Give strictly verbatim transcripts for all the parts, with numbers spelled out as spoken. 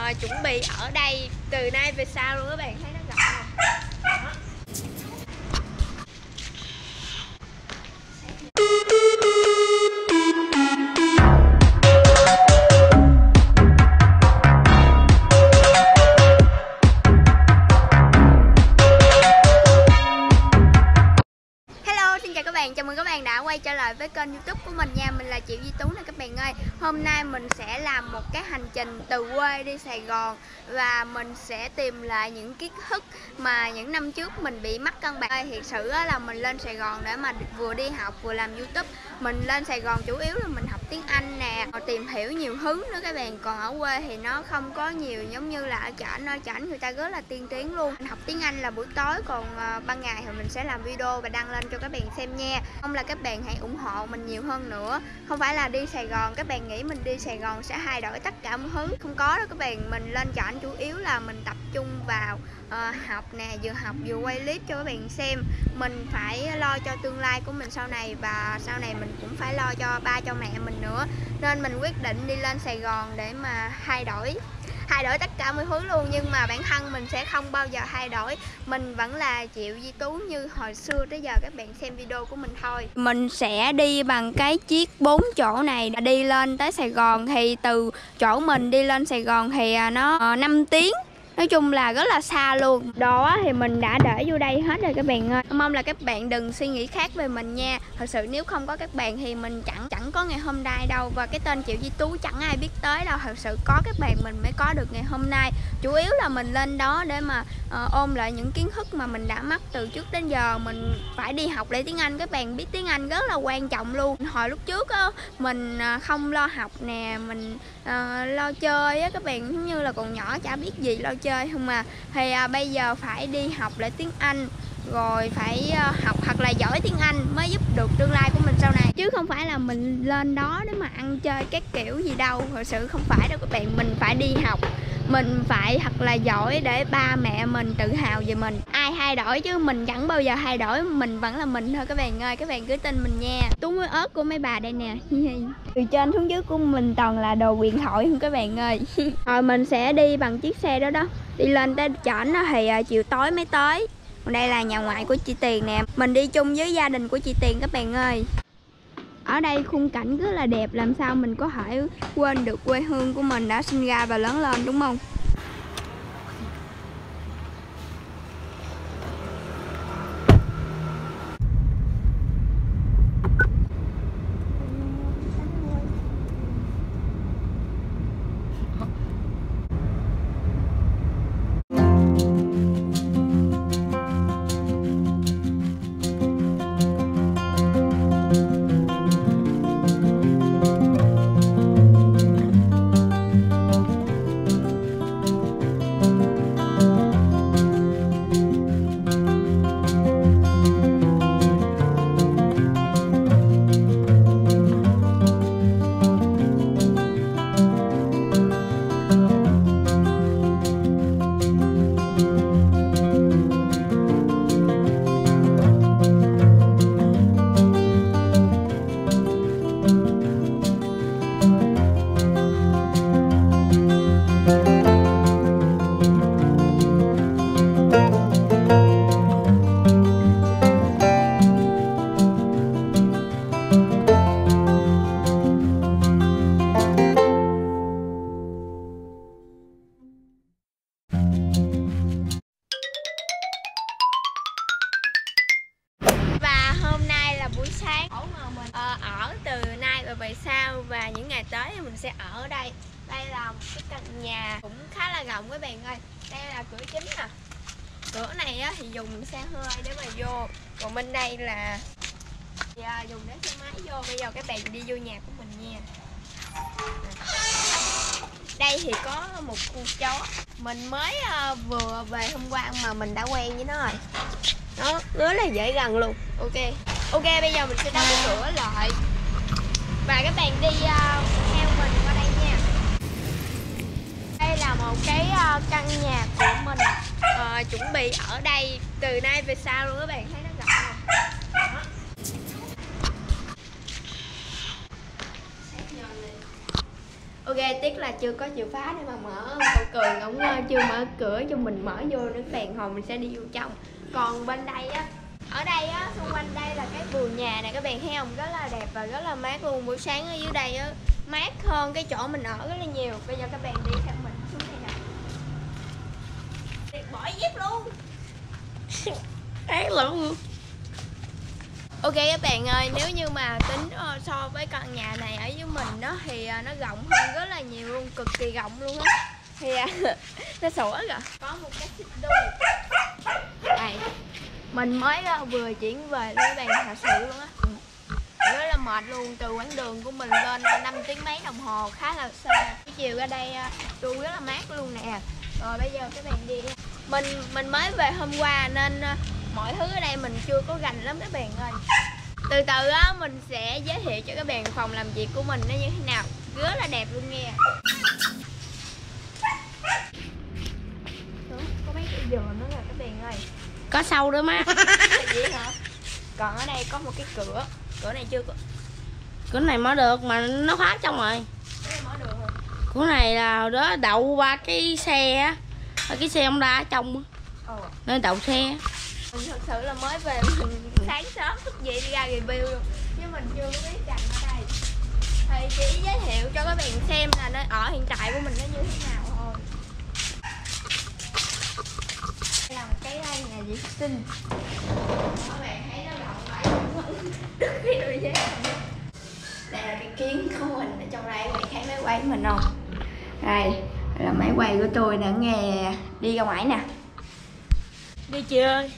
uh, chuẩn bị ở đây từ nay về sau luôn, các bạn thấy nó rộng không? Đó. Chào mừng các bạn đã quay trở lại với kênh YouTube của mình nha. Mình là Triệu Di Tú nè các bạn ơi. Hôm nay mình sẽ làm một cái hành trình từ quê đi Sài Gòn. Và mình sẽ tìm lại những kiến thức mà những năm trước mình bị mắc cân bạc. Thiệt sự là mình lên Sài Gòn để mà vừa đi học vừa làm YouTube. Mình lên Sài Gòn chủ yếu là mình học tiếng Anh nè, tìm hiểu nhiều thứ nữa các bạn. Còn ở quê thì nó không có nhiều giống như là ở trển. Ở trển người ta rất là tiên tiến luôn. Mình học tiếng Anh là buổi tối, còn ban ngày thì mình sẽ làm video và đăng lên cho các bạn xem nha. Mong là các bạn hãy ủng hộ mình nhiều hơn nữa. Không phải là đi Sài Gòn các bạn nghĩ mình đi Sài Gòn sẽ thay đổi tất cả mọi thứ. Không có đâu các bạn. Mình lên trển chủ yếu là mình tập trung vào uh, học nè, vừa học vừa quay clip cho các bạn xem. Mình phải lo cho tương lai của mình sau này, và sau này mình cũng phải lo cho ba cho mẹ mình nữa. Nên mình quyết định đi lên Sài Gòn để mà thay đổi thay đổi tất cả mọi thứ luôn. Nhưng mà bản thân mình sẽ không bao giờ thay đổi. Mình vẫn là Triệu Di Tú như hồi xưa tới giờ các bạn xem video của mình thôi. Mình sẽ đi bằng cái chiếc bốn chỗ này đi lên tới Sài Gòn. Thì từ chỗ mình đi lên Sài Gòn thì nó năm tiếng. Nói chung là rất là xa luôn. Đồ thì mình đã để vô đây hết rồi các bạn ơi. Mong là các bạn đừng suy nghĩ khác về mình nha. Thật sự nếu không có các bạn thì mình chẳng chẳng có ngày hôm nay đâu. Và cái tên Triệu Di Tú chẳng ai biết tới đâu. Thật sự có các bạn mình mới có được ngày hôm nay. Chủ yếu là mình lên đó để mà uh, ôn lại những kiến thức mà mình đã mắc từ trước đến giờ. Mình phải đi học lại tiếng Anh. Các bạn biết tiếng Anh rất là quan trọng luôn. Hồi lúc trước á, mình uh, không lo học nè, mình uh, lo chơi á các bạn. Giống như là còn nhỏ chả biết gì, lo chơi không mà. Thì à, bây giờ phải đi học lại tiếng Anh, rồi phải à, học hoặc là giỏi tiếng Anh mới giúp được tương lai của mình sau này. Chứ không phải là mình lên đó để mà ăn chơi các kiểu gì đâu. Thật sự không phải đâu các bạn. Mình phải đi học, mình phải thật là giỏi để ba mẹ mình tự hào về mình. Ai thay đổi chứ mình chẳng bao giờ thay đổi. Mình vẫn là mình thôi các bạn ơi. Các bạn cứ tin mình nha. Túi muối ớt của mấy bà đây nè. Từ trên xuống dưới của mình toàn là đồ huyền thoại không các bạn ơi. Rồi mình sẽ đi bằng chiếc xe đó đó. Đi lên tới trển thì chiều tối mới tới. Còn đây là nhà ngoại của chị Tiền nè. Mình đi chung với gia đình của chị Tiền các bạn ơi. Ở đây khung cảnh rất là đẹp. Làm sao mình có thể quên được quê hương của mình đã sinh ra và lớn lên, đúng không? Ờ, ở từ nay và về sau và những ngày tới thì mình sẽ ở ở đây. Đây là một cái căn nhà cũng khá là rộng các bạn ơi. Đây là cửa chính nè. Cửa này á, thì dùng xe hơi để mà vô. Còn bên đây là thì, à, dùng để xe máy vô. Bây giờ các bạn đi vô nhà của mình nha. Đây thì có một con chó. Mình mới uh, vừa về hôm qua mà mình đã quen với nó rồi. Nó rất là dễ gần luôn. Ok. Ok, bây giờ mình sẽ đóng cái cửa lại. Và các bạn đi uh, theo mình qua đây nha. Đây là một cái uh, căn nhà của mình uh, chuẩn bị ở đây từ nay về sau luôn. Các bạn thấy nó rộng không? Đó. Ok, Ok, tiếc là chưa có chìa khóa để mà mở. Cậu Cường ổng chưa mở cửa cho mình mở vô nữa các bạn, hồi mình sẽ đi vô trong. Còn bên đây á, ở đây á, xung quanh đây là cái vườn nhà này các bạn thấy không, rất là đẹp và rất là mát luôn. Buổi sáng ở dưới đây á mát hơn cái chỗ mình ở rất là nhiều. Bây giờ các bạn đi theo mình xuống đây nè. Bỏ dép luôn. Ác luôn. Ok các bạn ơi, nếu như mà tính so với căn nhà này ở dưới mình đó thì nó rộng hơn rất là nhiều luôn, cực kỳ rộng luôn á. Thì nó sủa rồi. Có một cái xích đu. Đây. Mình mới vừa chuyển về luôn các bạn, thật sự luôn á. Rất là mệt luôn, từ quãng đường của mình lên năm tiếng mấy đồng hồ, khá là xa. Cái chiều ra đây đu rất là mát luôn nè. Rồi bây giờ các bạn đi. Mình mình mới về hôm qua nên mọi thứ ở đây mình chưa có rành lắm các bạn ơi. Từ từ á mình sẽ giới thiệu cho các bạn phòng làm việc của mình nó như thế nào. Rất là đẹp luôn nghe. Đó, có mấy cái giường nữa nè các bạn ơi. Có sâu nữa má. Vậy hả? Còn ở đây có một cái cửa. Cửa này chưa có. Cửa này mở được mà nó khóa trong rồi. Cửa này mở được rồi. Cửa này là đó đậu ba cái xe á. Cái xe ông đa ở trong á. Ồ. Nên đậu xe. Mình thật sự là mới về mình sáng sớm thức dậy đi ra review luôn. Nhưng mình chưa có biết rằng ở đây. Thì chỉ giới thiệu cho các bạn xem là nơi ở hiện tại của mình nó như thế nào thôi. Đây là một cái nhà vệ sinh. Các bạn thấy nó rộng rãi không? Rất cái đôi dép. Đây là cái kiến của mình ở trong đây, các bạn thấy máy quay của mình không? Đây là máy quay của tôi nè nghe. Đi ra ngoài nè. Đi chơi.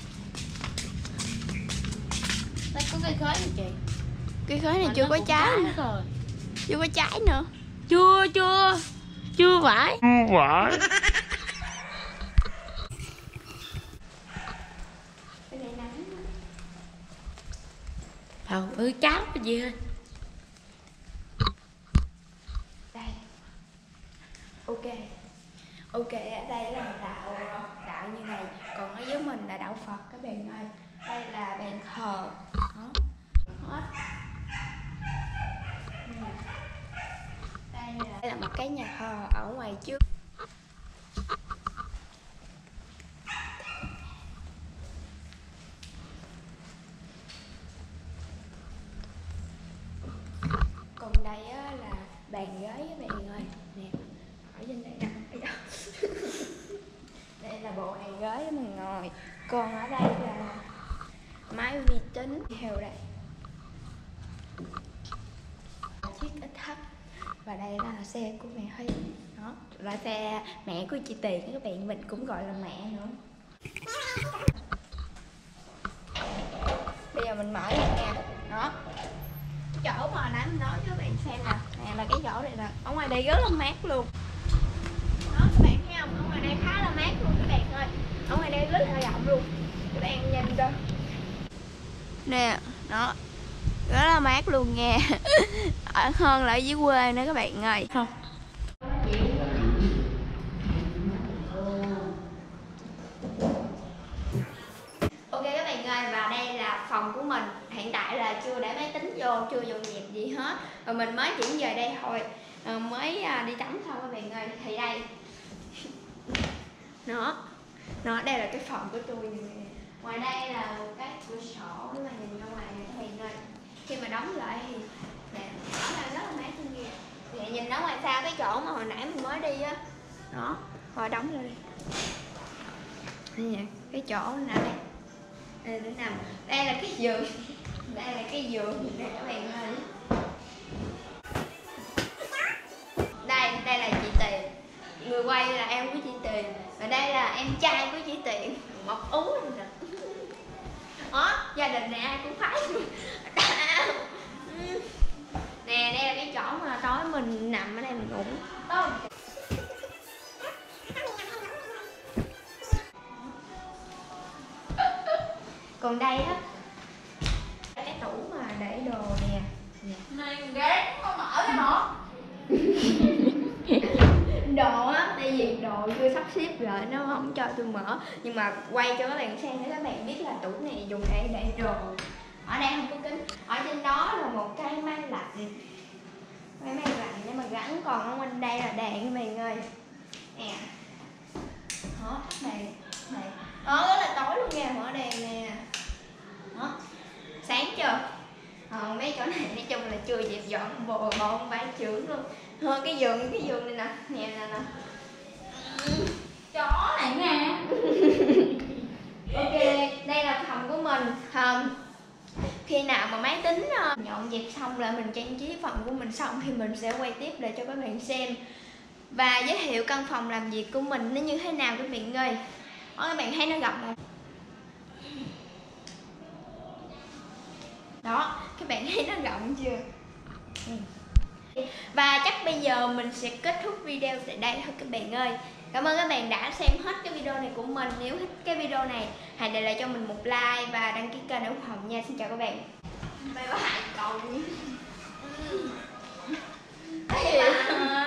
Đây có cây khói nè chị. Cây khói này chưa có trái nữa rồi. Chưa có trái nữa. Chưa chưa. Chưa phải. Chưa phải. Cái này nắng. Thôi ơi cháo cái gì ơi. Đây. Ok. Ok, ở đây là đạo đạo như này, còn ở dưới mình là đạo Phật các bạn ơi. Đây là bàn thờ. Đó. Hết. Đây là, đây là một cái nhà thờ ở ngoài trước. Còn đây á, là bàn ghế các bạn ơi. Nè, ở trên đây nè. Đây là bộ bàn ghế để mình ngồi. Còn ở đây là máy vi tính theo đây. Chiếc ít thấp. Và đây là xe của mẹ Huy. Đó, là xe mẹ của chị Tiền các bạn, mình cũng gọi là mẹ nữa. Bây giờ mình mở ra nha. Đó. Cái chỗ mà nãy mình nói cho các bạn xem nè. Nè là cái chỗ này nè. Ở ngoài đây rất là mát luôn. Đó các bạn thấy không? Ở ngoài đây khá là mát luôn các bạn ơi. Ở ngoài đây rất là rộng luôn. Các bạn nhìn coi. Nè, đó. Rất là mát luôn nha. Ở hơn là ở dưới quê nữa các bạn ơi. Không. Ok các bạn ơi, và đây là phòng của mình. Hiện tại là chưa để máy tính vô, chưa dọn dẹp gì hết. Rồi mình mới chuyển về đây thôi. Rồi mới đi tắm xong các bạn ơi. Thì đây. Nó. Nó đây là cái phòng của tôi nè. Ngoài đây là một cái cửa sổ để mà nhìn ra ngoài này các bạn ơi. Khi mà đóng lại thì nè, đó là rất là mát luôn kìa. Nè, nhìn ở ngoài xa cái chỗ mà hồi nãy mình mới đi á. Đó, rồi đóng lại đi. Nè, cái chỗ nè. Đây để nằm. Đây là cái giường. Đây là cái giường nè các bạn ơi. Đây, đây là chị Tiền. Người quay là em của chị Tiền. Và đây là em trai của chị Tiền. Mọc ú nè. Đó, gia đình này ai cũng phải. Nè, đây là cái chỗ mà tối mình nằm ở đây mình ngủ. Đâu? Còn đây á, cái tủ mà để đồ nè. Này ghế có mở cái hả? Đồ á, tại vì đồ chưa sắp xếp lại nó không cho tôi mở. Nhưng mà quay cho các bạn xem để các bạn biết là tủ này dùng để để đồ. Ở đây không có kính. Ở trên đó là một cái máy lạnh. mấy máy lạnh để mà gắn, còn ở bên đây là đèn các bạn ơi nè. Đó tắt đèn này, đó rất là tối luôn nha, mở đèn nè, đó sáng chưa. Còn mấy chỗ này nói chung là chưa dẹp dọn bồ bọn bãi trưởng luôn. Thôi cái giường cái giường này nè, nè nè nè. Chó này nè. Ok, đây là phòng của mình. Không, khi nào mà máy tính dọn dẹp xong là mình trang trí phòng của mình xong thì mình sẽ quay tiếp để cho các bạn xem và giới thiệu căn phòng làm việc của mình nó như thế nào các bạn ơi. Đó, các bạn thấy nó rộng không? Đó, các bạn thấy nó rộng chưa? Và chắc bây giờ mình sẽ kết thúc video tại đây thôi các bạn ơi. Cảm ơn các bạn đã xem hết cái video này của mình. Nếu thích cái video này hãy để lại cho mình một like và đăng ký kênh để ủng hộ nha. Xin chào các bạn. Bye bye cậu. Bye bye.